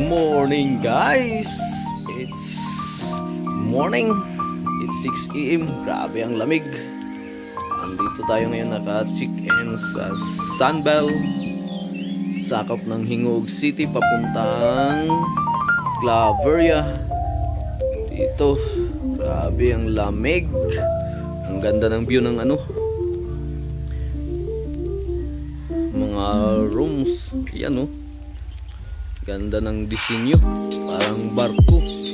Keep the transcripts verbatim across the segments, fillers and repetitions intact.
morning guys. It's morning. It's six A M Grabe ang lamig. Andito tayo ngayon naka-check-in sa Sunbelt, sakop ng Hingog City papuntang Claveria. Dito grabe ang lamig. Ang ganda ng view ng ano, mga rooms. Yan oh, ganda ng disenyo, parang barko.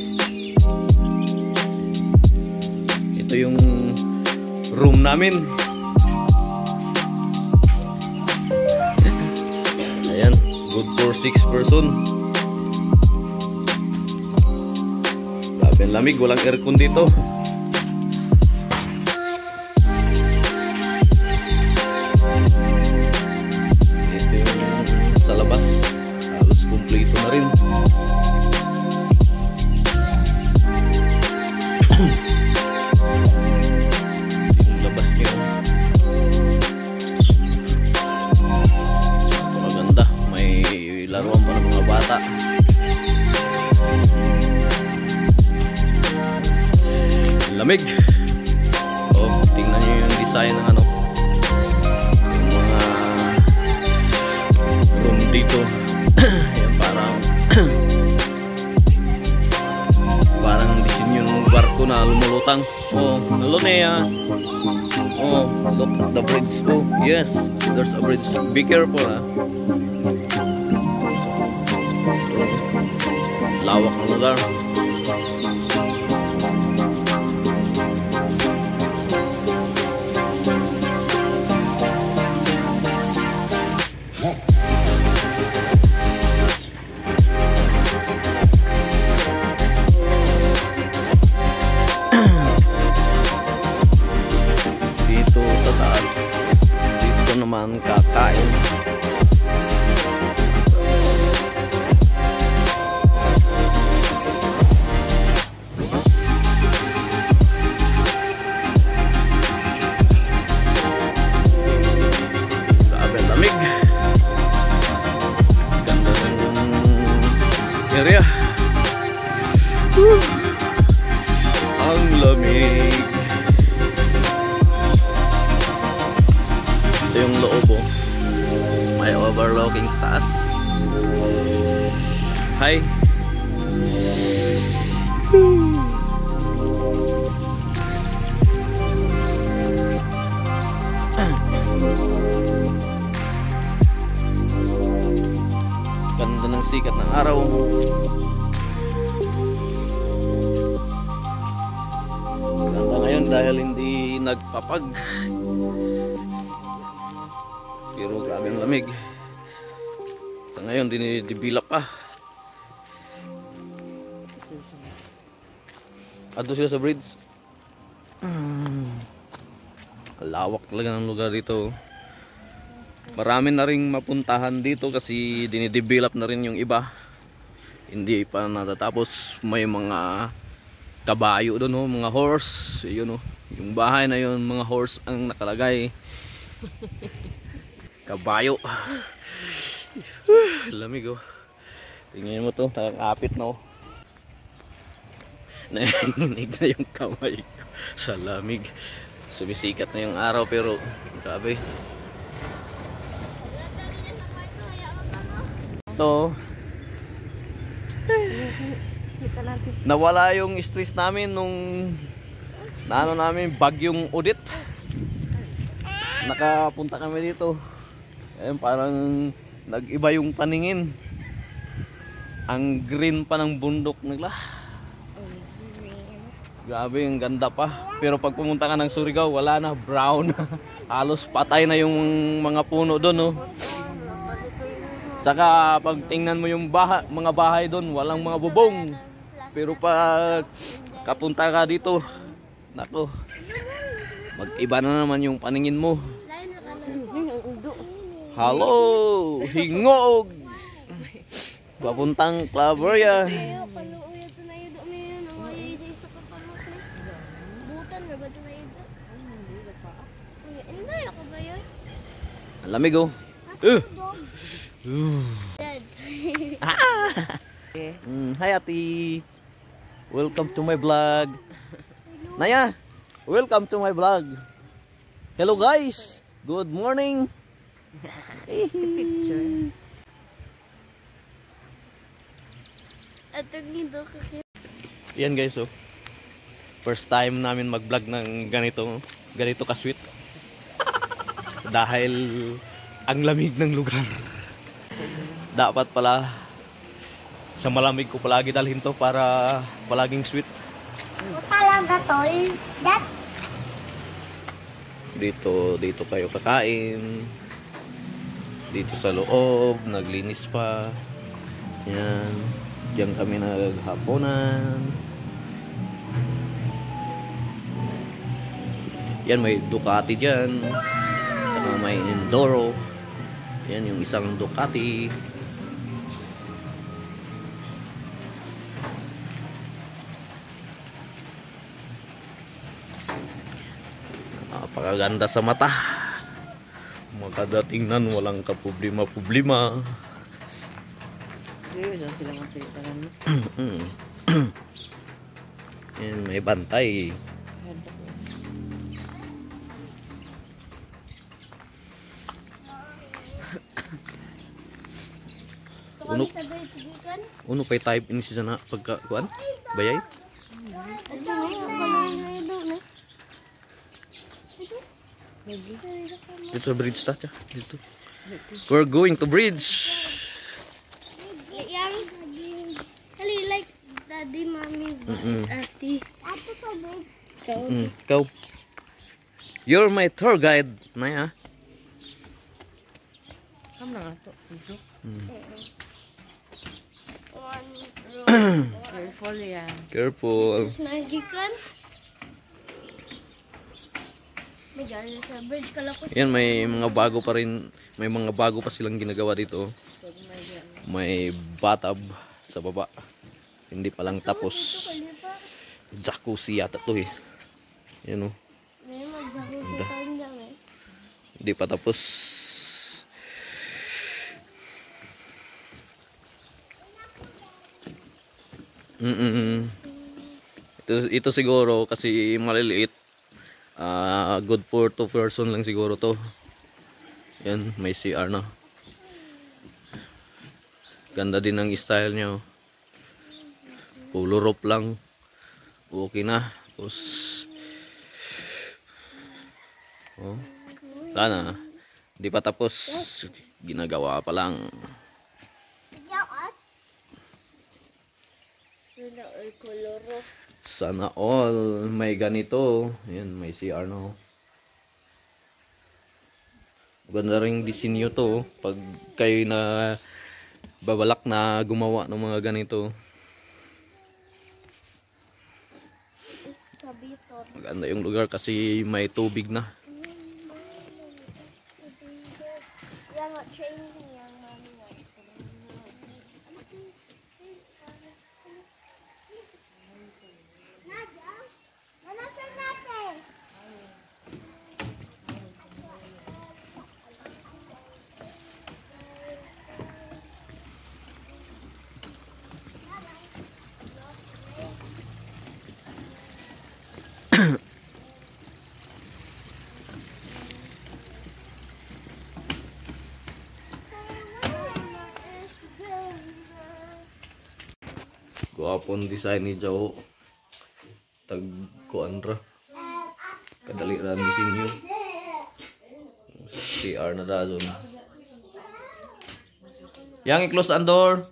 Ito yung room namin. Ayan, good for six person. Grabe ang lamig, walang aircon dito. Ito yung sa labas, halos kumpleto na rin. Yung labas niya maganda, may laruan pa ng mga bata. Lamig. Oh, tingnan niyo yung design ng ano, yung mga room dito. Yan, parang parang disenyo ng barko na lumulutang. Oh, hello Nea. Oh, look at the bridge. Oh, yes, there's a bridge. Be careful ha. Lawak ng lugar. Naman kakain. Grabe lamig. Ganda ng area. Woo! Ang lamig. Ito yung loob oh. May overlooking sa taas. Hi. Ganda ng sikat ng araw. Ganda ngayon dahil hindi nagpapag. Pero grabe ang lamig. Sa ngayon dinidevelop pa. Ato sila sa bridge. Hmm. Lawak talaga ng lugar dito. Marami na ring mapuntahan dito kasi dinidevelop na rin yung iba. Hindi pa natatapos. May mga kabayo doon oh, mga horse. Yun oh, yung bahay na yun, mga horse ang nakalagay. Kabayo. Lamig oh. Tingnan mo to, nakakapit na oh. Nanginig na yung kamay ko sa lamig. Sumisikat na yung araw pero grabe. Ito. Nawala yung stress namin nung naano namin bagyong Odette. Nakapunta kami dito. Ayun, parang nag-iba yung paningin. Ang green pa ng bundok nila. Grabe, ang ganda pa. Pero pag pumunta ka ng Surigao, wala na, brown. Halos patay na yung mga puno doon, no? Saka pag tingnan mo yung baha, mga bahay doon, walang mga bubong. Pero pag kapunta ka dito, nako, mag-iba na naman yung paningin mo. Hello, Hingog. Papuntang Claveria. Lamig oh. Uh. Ah. Hi ati. Welcome to my vlog. Naya, welcome to my vlog. Hello guys. Good morning. Picture. Yan guys, oh. First time namin mag-vlog ng ganito, ganito ka-sweet. Dahil ang lamig ng lugar. Dapat pala sa malamig ko palagi dalhin to para palaging sweet. Talaga to, that Dito, dito kayo kakain. Dito sa loob, naglinis pa. Yan. Diyan kami naghaponan. Yan, may Ducati dyan. Saka may Enduro. Yan yung isang Ducati. Napakaganda sa mata. Makadatingnan, walang kaproblema-problema. Yan, may bantay. Uno, uno pa'y type ini siya na pagkakuan? Bayay? Dito sa bridge ta, dito. We're going to bridge. Hali like daddy, mommy, ate. Ate pa bridge. Mm, ikaw. You're my tour guide, Naya. Kam na nga to. Dito. Careful yan. Careful. Snagikan. May gano'n sa bridge kalapos. Yan, may mga bago pa rin. May mga bago pa silang ginagawa dito. May bathtub sa baba. Hindi pa lang tapos. Jacuzzi yata to eh. Yan o. Hindi pa tapos. Mm -mm. Ito, ito siguro kasi maliliit. Uh, good for two person lang siguro to. Yan, may C R na. Ganda din ang style niya. Polo rope lang. Okay na. Tapos oh, wala na. Hindi pa tapos. Ginagawa pa lang. Sana all may ganito. Ayan, may C R na. Ganda ring disenyo to. Pag kayo na babalak na gumawa ng mga ganito. Maganda yung lugar kasi may tubig na. Guwapon design ni Joe. Tag kuan ra. Kadali ra disenyo. C R na dazon. Yang i-close ang door.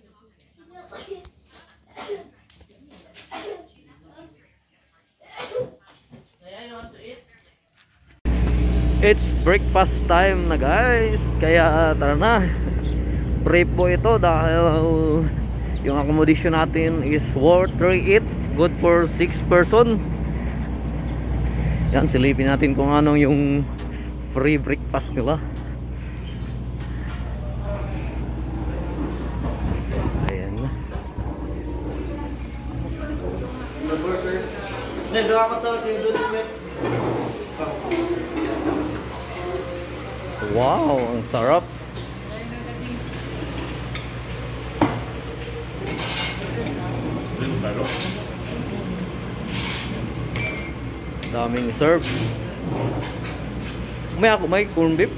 It's breakfast time na guys. Kaya tara na. Prep po ito dahil yung accommodation natin is worth thirty-eight, good for six person. Yan, silipin natin kung anong yung free breakfast nila. Ayan. Wow, ang sarap. Daming serve. May ako, may corn beef.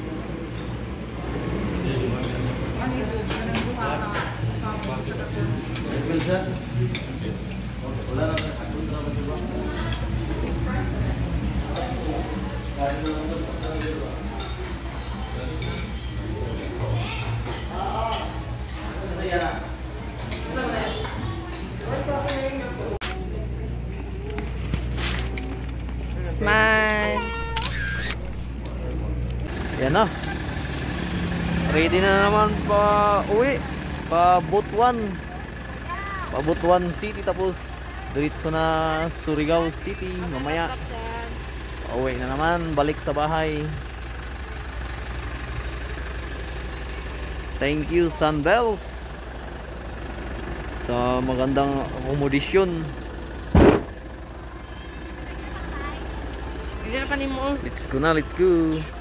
Smile. Yan na. Ready na naman pa uwi. Pa Butuan. Pa Butuan City tapos diretso na Surigao City mamaya. Uwi na naman, balik sa bahay. Thank you Sunbells sa magandang akomodasyon. Hindi na pa ni mo. Let's go na, let's go.